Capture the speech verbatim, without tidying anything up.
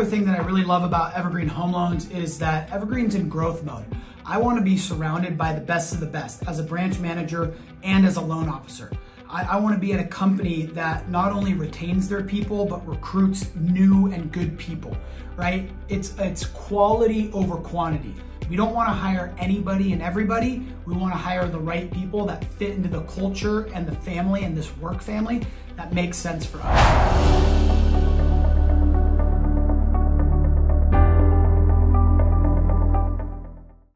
other thing that I really love about Evergreen Home Loans is that Evergreen's in growth mode. I want to be surrounded by the best of the best as a branch manager and as a loan officer. I, I want to be at a company that not only retains their people, but recruits new and good people, right? It's, it's quality over quantity. We don't want to hire anybody and everybody. We want to hire the right people that fit into the culture and the family and this work family that makes sense for us.